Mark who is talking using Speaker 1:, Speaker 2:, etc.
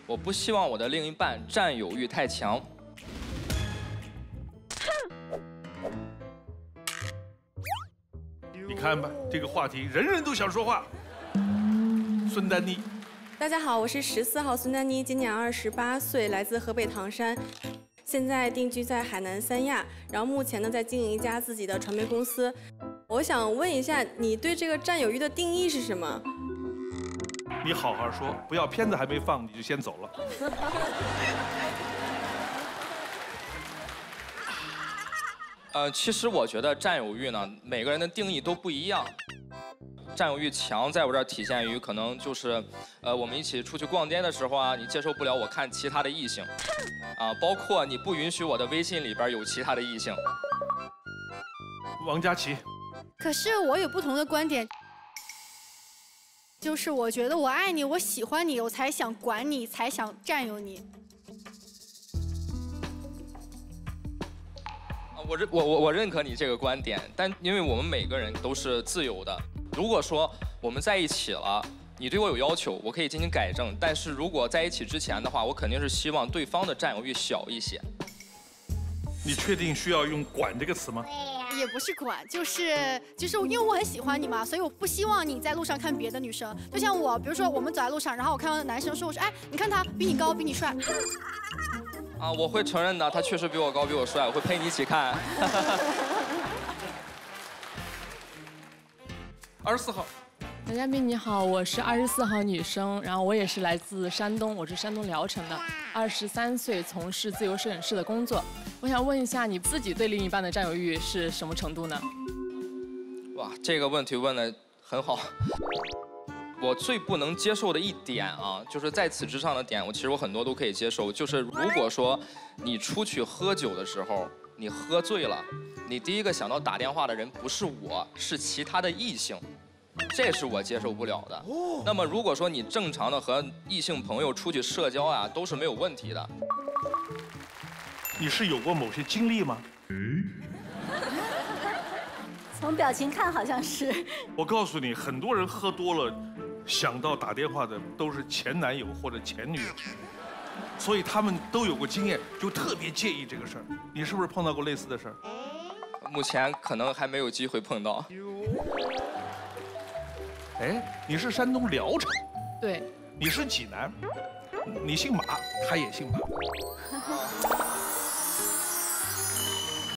Speaker 1: 我不希望我的另一半占有欲太强。
Speaker 2: 你看吧，这个话题人人都想说话。孙丹妮，
Speaker 3: 大家好，我是14号孙丹妮，今年28岁，来自河北唐山，现在定居在海南三亚，然后目前呢在经营一家自己的传媒公司。我想问一下，你对这个占有欲的定义是什么？
Speaker 2: 你好好说，不要片子还没放你就先走了。
Speaker 1: 其实我觉得占有欲呢，每个人的定义都不一样。占有欲强，在我这儿体现于可能就是，我们一起出去逛街的时候啊，你接受不了我看其他的异性，啊，包括你不允许我的微信里边有其他的异性。
Speaker 2: 王佳琪，
Speaker 4: 可是我有不同的观点，就是我觉得我爱你，我喜欢你，我才想管你，才想占有你。
Speaker 1: 我认可你这个观点，但因为我们每个人都是自由的。如果说我们在一起了，你对我有要求，我可以进行改正。但是如果在一起之前的话，我肯定是希望对方的占有欲小一些。
Speaker 2: 你确定需要用“管”这个词吗？
Speaker 4: 也不是管，就是因为我很喜欢你嘛，所以我不希望你在路上看别的女生。就像我，比如说我们走在路上，然后我看到男生说，我说，哎，你看他比你高，比你帅。
Speaker 1: 啊，我会承认的，他确实比我高，比我帅，我会陪你一起看。
Speaker 2: 24号，
Speaker 5: 男嘉宾你好，我是24号女生，然后我也是来自山东，我是山东聊城的，23岁，从事自由摄影师的工作。我想问一下，你自己对另一半的占有欲是什么程度呢？
Speaker 1: 哇，这个问题问得很好。我最不能接受的一点啊，就是在此之上的点，其实我很多都可以接受。就是如果说你出去喝酒的时候，你喝醉了，你第一个想到打电话的人不是我，是其他的异性，这是我接受不了的。那么如果说你正常的和异性朋友出去社交啊，都是没有问题的。
Speaker 2: 你是有过某些经历吗？
Speaker 6: 从表情看好像是。
Speaker 2: 我告诉你，很多人喝多了，想到打电话的都是前男友或者前女友，所以他们都有过经验，就特别介意这个事儿。你是不是碰到过类似的事儿？
Speaker 1: 目前可能还没有机会碰到。
Speaker 2: 哎，你是山东聊城？
Speaker 5: 对。
Speaker 2: 你是济南？你姓马，他也姓马。